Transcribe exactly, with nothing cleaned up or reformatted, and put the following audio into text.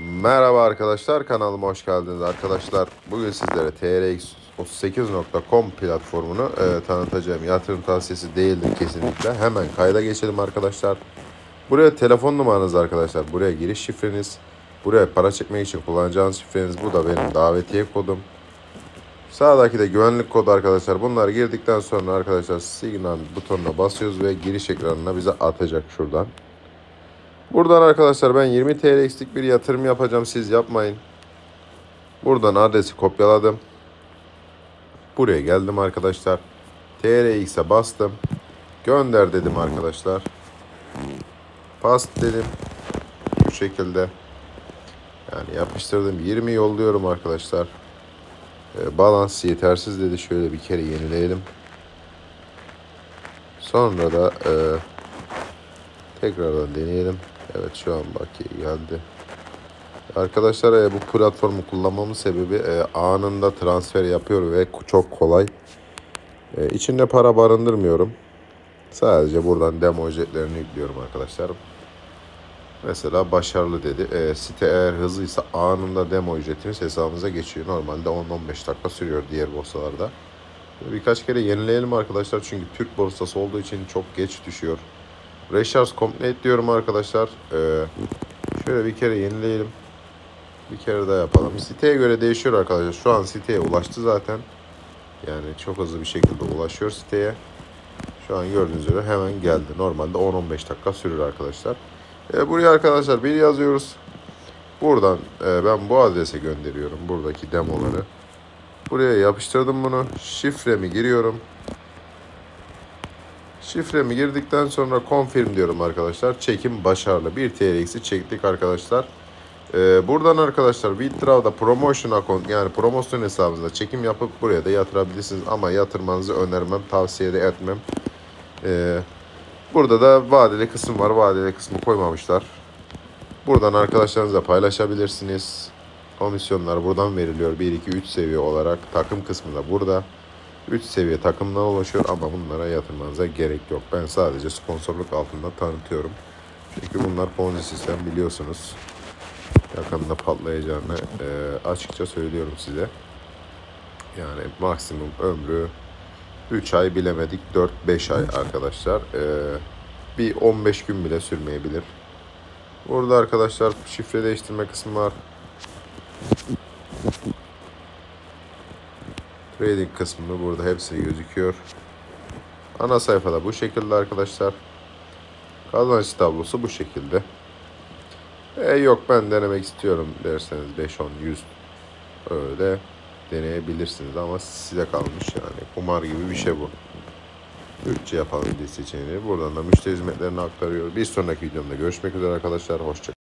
Merhaba arkadaşlar, kanalıma hoş geldiniz arkadaşlar. Bugün sizlere T R X otuz sekiz nokta com platformunu e, tanıtacağım. Yatırım tavsiyesi değildir kesinlikle. Hemen kayda geçelim arkadaşlar. Buraya telefon numaranız arkadaşlar. Buraya giriş şifreniz. Buraya para çekmek için kullanacağınız şifreniz. Bu da benim davetiye kodum. Sağdaki de güvenlik kodu arkadaşlar. Bunları girdikten sonra arkadaşlar Signal butonuna basıyoruz ve giriş ekranına bize atacak şuradan. Buradan arkadaşlar ben yirmi T L eksik bir yatırım yapacağım. Siz yapmayın. Buradan adresi kopyaladım. Buraya geldim arkadaşlar. T R X'e bastım. Gönder dedim arkadaşlar. Paste dedim. Bu şekilde. Yani yapıştırdım. yirmi yolluyorum arkadaşlar. E, balans yetersiz dedi. Şöyle bir kere yenileyelim. Sonra da e, tekrardan deneyelim. Evet, şu an bakiye geldi. Arkadaşlar e, bu platformu kullanmamın sebebi e, anında transfer yapıyor ve çok kolay. E, içinde para barındırmıyorum. Sadece buradan demo ücretlerini yüklüyorum arkadaşlar. Mesela başarılı dedi. E, site eğer hızlıysa anında demo ücretiniz hesabınıza geçiyor. Normalde on on beş dakika sürüyor diğer borsalarda. Birkaç kere yenileyelim arkadaşlar. Çünkü Türk borsası olduğu için çok geç düşüyor. Recharge complete diyorum arkadaşlar. E, şöyle bir kere yenileyelim. Bir kere daha yapalım. Siteye göre değişiyor arkadaşlar. Şu an siteye ulaştı zaten. Yani çok hızlı bir şekilde ulaşıyor siteye. Şu an gördüğünüz üzere hemen geldi. Normalde on on beş dakika sürür arkadaşlar. E, buraya arkadaşlar bir yazıyoruz. Buradan e, ben bu adrese gönderiyorum buradaki demoları. Buraya yapıştırdım bunu. Şifremi giriyorum. Şifremi girdikten sonra confirm diyorum arkadaşlar. Çekim başarılı. bir T L X'i çektik arkadaşlar. Ee, buradan arkadaşlar Withdraw'da promotion account, yani promosyon hesabınızda çekim yapıp buraya da yatırabilirsiniz. Ama yatırmanızı önermem, tavsiye de etmem. Ee, burada da vadeli kısım var. Vadeli kısmı koymamışlar. Buradan arkadaşlarınızla paylaşabilirsiniz. Komisyonlar buradan veriliyor. bir, iki, üç seviye olarak. Takım kısmı da burada. üç seviye takımdan ulaşıyor ama bunlara yatırmanıza gerek yok. Ben sadece sponsorluk altında tanıtıyorum. Çünkü bunlar Ponzi sistem, biliyorsunuz. Yakında patlayacağını e, açıkça söylüyorum size. Yani maksimum ömrü üç ay, bilemedik dört beş ay arkadaşlar. E, bir on beş gün bile sürmeyebilir. Burada arkadaşlar şifre değiştirme kısmı var. Trading kısmı burada hepsi gözüküyor. Ana sayfada bu şekilde arkadaşlar. Kazanç tablosu bu şekilde. E, yok ben denemek istiyorum derseniz beş, on, yüz öyle deneyebilirsiniz ama size kalmış yani. Kumar gibi bir şey bu. Bütçe yapalım diye seçeneği. Buradan da müşteri hizmetlerini aktarıyor. Bir sonraki videomda görüşmek üzere arkadaşlar. Hoşçakalın.